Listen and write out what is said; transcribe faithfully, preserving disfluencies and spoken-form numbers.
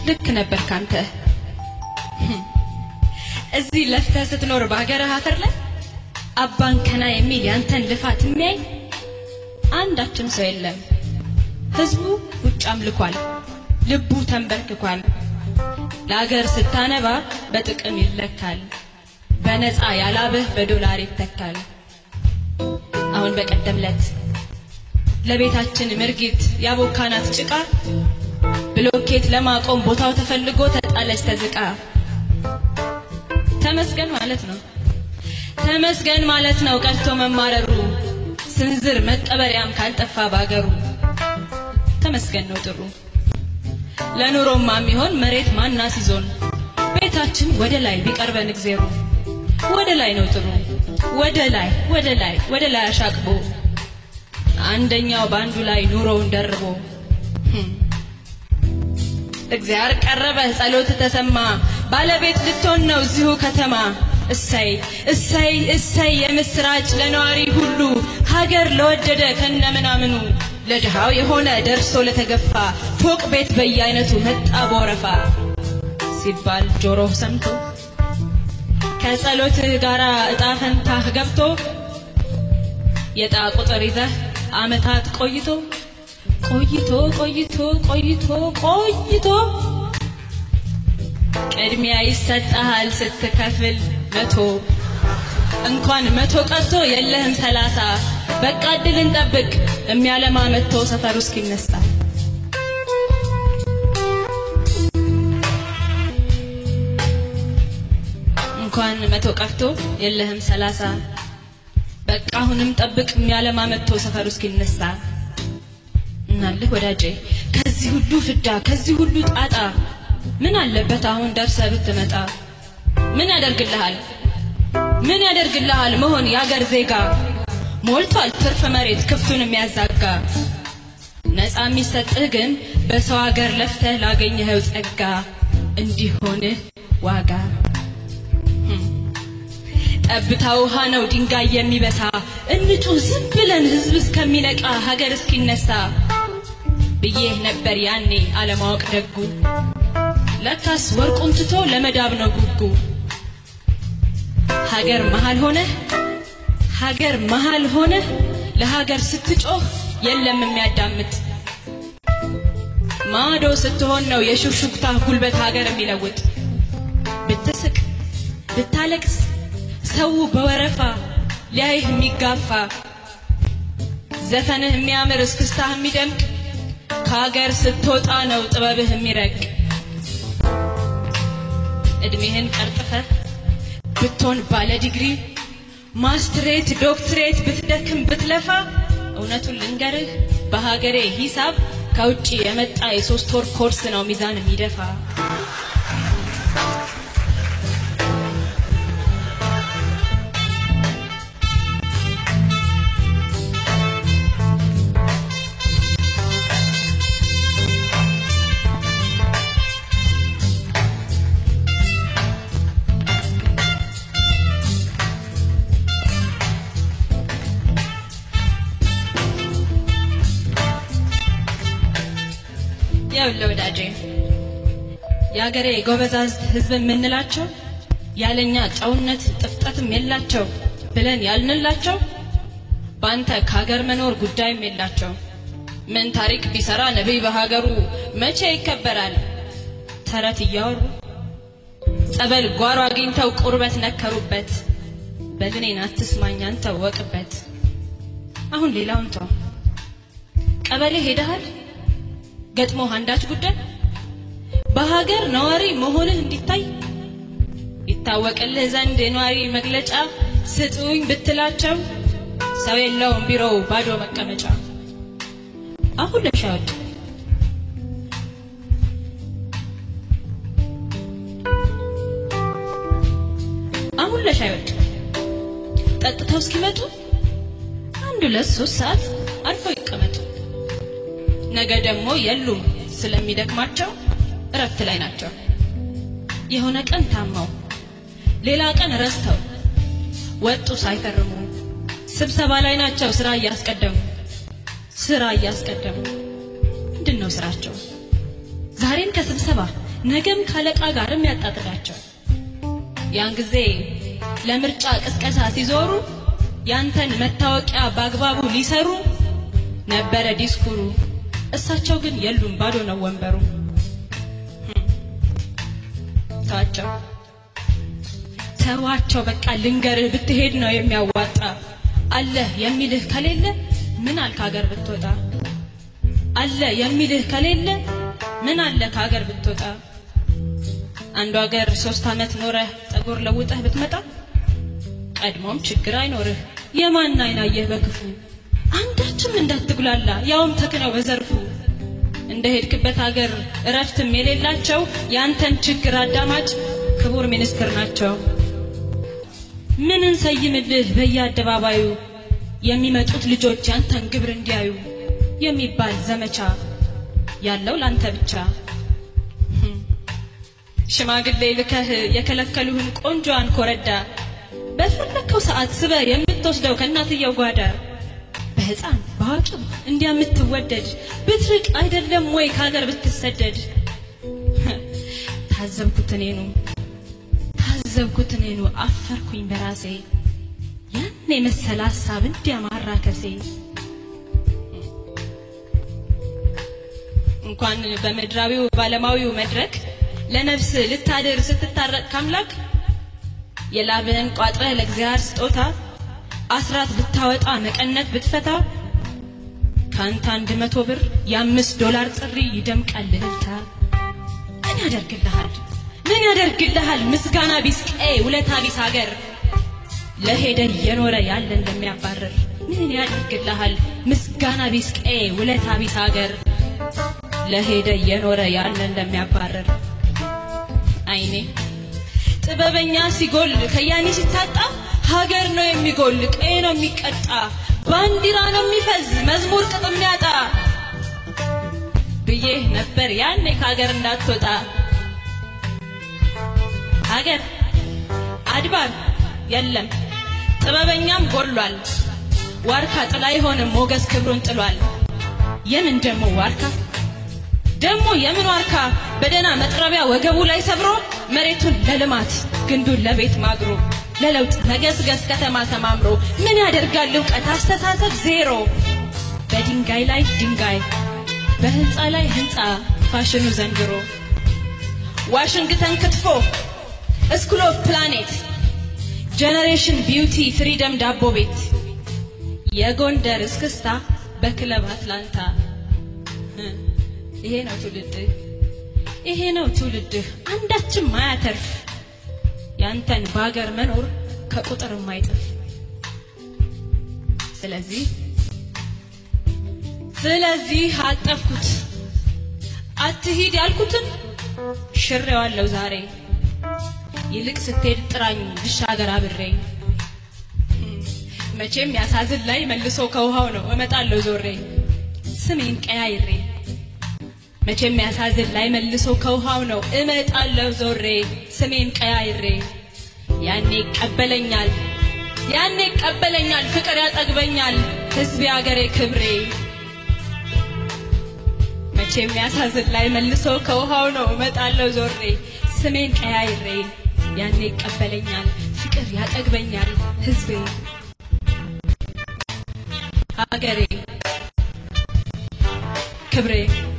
ልክ ነበር ካንተ እዚህ ለፍተህ ስትኖር በአገርህ አፈር ላይ አባን ከና የሚል ያንተን ልፋት የሚያይ አንዳችም ሰው የለም ህዝቡ ውጭ አምልኳል ልቡ ተንበርክኳል ለአገር ስታነባ በጥቅም ይለካል በነፃ ያላብህ በዶላር ይተካል አሁን በቀደምለት ለቤታችን ምርጊት ያቦካናት ጭቃ ብሎኬት ለማቆም ቦታው ተፈልጎ ተጣለች ተዝቃ ተመስገን ማለት ነው ተመስገን ማለት ነው ቀርቶ መማረሩ ስንዝር መቀበሪያም ካልጠፋ ባገሩ ተመስገን ነው ጥሩ ለኑሮማ የሚሆን መሬት ማናስ ይዞን ቤታችን ወደ ላይ ቢቀርበን እግዚአብሔር ወደ ላይ ነው ጥሩ ወደ ላይ ወደ ላይ ወደ ላይ አሻቅቦ አንደኛው ባንዱ ላይ ኑሮውን ደርቦ እግዚአብሔር ቀረበ ጸሎት ተሰማ ባለቤት ልትሆን ነው እዚሁ ከተማ እሰይ እሰይ እሰይ የምስራች ለነዋሪ ሁሉ ሀገር ለወደደ ከነምናምኑ ለድሃው የሆነ ደርሶ ለተገፋ ፎቅ ቤት በየአይነቱ መጣ በወረፋ ሲባል ጆሮ ሰምቶ ከጸሎት ጋራ እጣ ፈንታህ ገብቶ የጣ ቁጥር ይዘህ አመታት ቆይቶ ቆይቶ ቆይቶ ቆይቶ ቆይቶ ቅድሚያ ይሰጣል ስትከፍል መቶ እንኳን መቶ ቀርቶ የለህም ሰላሳ በቃ እድል እንጠብቅ የሚያለማ መጥቶ ሰፈሩ እስኪነሳ እንኳን መቶ ቀርቶ የለህም ሰላሳ በቃ አሁንም ጠብቅ የሚያለማ መጥቶ ሰፈሩ እስኪነሳ እናልህ ወዳጄ ከዚህ ሁሉ ፍዳ ከዚህ ሁሉ ጣጣ ምን አለበት አሁን ደርሰህ ብትመጣ ምን ያደርግልሃል ምን ያደርግልሃል መሆን ያገር ዜጋ ሞልቷል ትርፍ መሬት ክፍቱን የሚያዛጋ ነፃ የሚሰጥህ ግን በሰው ሀገር ለፍተህ ላገኘኸው ጸጋ እንዲሆን ዋጋ ጠብታ ውሃ ነው ድንጋይ የሚበሳ እንጩ ዝም ብለን ህዝብ እስከሚነቃ ሀገር እስኪነሳ ብዬህ ነበር ያኔ አለማወቅ ደጉ ለካስ ወርቁን ትቶ ለመዳብ ነው ጉጉ ሀገር መሃል ሆነ ሀገር መሃል ሆነ ለሀገር ስትጮህ የለም የሚያዳምጥ ማዶ ስትሆን ነው የሹክሹክታ ጉልበት ሀገር የሚለውጥ ብትስቅ ብታለቅስ ሰው በወረፋ ሊያይህ የሚጋፋ ዘፈንህ የሚያምር እስክስታህ የሚደምቅ ከሀገር ስትወጣ ነው ጥበብህ የሚረቅ እድሜህን ቀርጥፈህ ብትሆን ባለ ዲግሪ ማስትሬት ዶክትሬት ብትደክም ብትለፋ እውነቱን ልንገርህ በሀገሬ ሂሳብ ከውጪ የመጣ የሶስት ወር ኮርስ ነው ሚዛን የሚደፋ ያውለው ወዳጄ ያገሬ ጎበዛዝ ህዝብ ምንላቸው ያለኛ ጫውነት ጥፍጠትም የላቸው ብለን ያልንላቸው ባንተ ካገር መኖር ጉዳይም የላቸው ምን ታሪክ ቢሰራ ነብይ በሀገሩ መቼ ይከበራል ተረት ይያወሩ ጸበል ጓሮ አግኝተው ቁርበት ነከሩበት በልኔን አትስማኝ አንተ ወቅበት አሁን ሌላውን ተው ቀበሌ ሄደሃል ገጥሞ አንዳች ጉዳይ በሀገር ነዋሪ መሆንህ እንዲታይ ይታወቅልህ ዘንድ የነዋሪ መግለጫ ስጡኝ ብትላቸው ሰው የለውም ቢሮው ባዶ መቀመጫ አሁን ለሻወድ አሁን ለሻወድ ጠጥተው እስኪመጡ አንድ ለሶስት ሰዓት አልፎ ይቀመጡ ነገ ደግሞ የሉም ስለሚደክማቸው እረፍት ላይ ናቸው የሆነ ቀን ታማው ሌላ ቀን ረስተው ወጡ ሳይፈርሙ ስብሰባ ላይ ናቸው ስራ ያስቀደሙ ስራ ያስቀደሙ ምንድነው ስራቸው ዛሬም ከስብሰባ ነገም ካለቃ ጋርም ያጣጥላቸው ያን ጊዜ ለምርጫ ቅስቀሳ ሲዞሩ ያንተን መታወቂያ ባግባቡ ሊሰሩ ነበረ ዲስኩሩ እሳቸው ግን የሉም ባዶ ነው ወንበሩ ታቸው ተዋቸው በቃ ልንገርህ ብትሄድ ነው የሚያዋጣ አለ የሚልህ ከሌለ ምን አልካ ሀገር ብትወጣ አለ የሚልህ ከሌለ ምን አለ ከሀገር ብትወጣ አንዱ ሀገር ሶስት አመት ኖረህ ጠጉር ለውጠህ ብትመጣ ቀድሞም ችግር አይኖርህ የማን አይናየህ በክፉ አንዳችም እንዳትጉላላ ያውም ተክነው በዘርፉ እንደሄድክበት ሀገር እረፍትም የሌላቸው ያንተን ችግር አዳማጭ ክቡር ሚኒስትር ናቸው ምን እንሰይምልህ በየአደባባዩ የሚመጡት ልጆች ያንተን ግብር እንዲያዩ የሚባል ዘመቻ ያለው ላንተ ብቻ ሽማግሌ ልከህ የከለከሉህን ቆንጆን ኮረዳ በፈለከው ሰዓት ስበ የምትወስደው ከናትየው ጓዳ በህፃን ባዋቂው እንዲያምትወደድ ብትርቅ አይደለም ወይ ካገር ብትሰደድ ታዘብኩት እኔኑ ታዘብኩት እኔኑ አፈርኩኝ በራሴ ያኔ መሰለ ሐሳብ እንዲያማራከሴ እንኳን በመድራዊው ባለማዊው መድረክ ለነፍስ ልታድር ስትታረቅ ካምላክ የላብህን ቋጥረህ ለእግዚአብሔር ስጦታ አስራት ብታወጣ መቀነት ብትፈታ ካንተ አንድ መቶ ብር የአምስት ዶላር ጥሪ ይደምቃል ልልታ ምን ያደርግልሃል ምን ያደርግልሃል ምስጋና ቢስቀ ውለታ ቢስ ሀገር ለሄደ የኖረ ያለ እንደሚያባረር ምን ያደርግልሃል ምስጋና ቢስቀ ውለታ ቢስ ሀገር ለሄደ የኖረ ያለ እንደሚያባረር አይኔ ጥበበኛ ሲጎል ከያኒ ሲታጣ ሀገር ነው የሚጎል ቀይ ነው የሚቀጣ ባንዲራ ነው የሚፈዝ መዝሙር ቅጥም ያጣ ብዬ ነበር ያኔ ከሀገር እንዳትወጣ ሀገር አድባር የለም ጥበበኛም ጎሏል ዋርካ ጥላ አይሆንም ሞገስ ክብሩን ጥሏል የምን ደሞ ዋርካ ደሞ የምን ዋርካ በደና መጥረቢያ ወገቡ ላይ ሰብሮ መሬቱን ለልማት ግንዱን ለቤት ማግሮ ለለውጥ መገስገስ ከተማ ተማምሮ ምን ያደርጋል ዕውቀት አስተሳሰብ ዜሮ በድንጋይ ላይ ድንጋይ በህንጻ ላይ ህንጻ ፋሽኑ ዘንድሮ ዋሽንግተን ክትፎ ስኩል ኦፍ ፕላኔት ጀነሬሽን ቢዩቲ ፍሪደም ዳቦ ቤት የጎንደር እስክስታ በክለብ አትላንታ ይሄ ነው ትውልድህ ይሄ ነው ትውልድህ አንዳችም ማያተርፍ ያንተን ባገር መኖር ከቁጥር ማይጥፍ ስለዚህ ስለዚህ አጠፍኩት አትሂድ ያልኩትን ሽሬዋለሁ ዛሬ ይልቅ ስትሄድ ጥራኝ ልሻገር አብሬ መቼም ያሳዝን ላይ መልሶ ከውሃው ነው እመጣለሁ ዞሬ ስሜን ቀያይሬ መቼም ያሳዝን ላይ መልሶ ከውሃው ነው እመጣለሁ ዞሬ ስሜን ቀያይሬ ያኔ ይቀበለኛል ያኔ ይቀበለኛል ፍቅር ያጠግበኛል ህዝቤ አገሬ ክብሬ መቼም ያሳዝን ላይ መልሶ ከውሃው ነው እመጣለሁ ዞሬ ስሜን ቀያይሬ ያኔ ይቀበለኛል ፍቅር ያጠግበኛል ህዝቤ አገሬ ክብሬ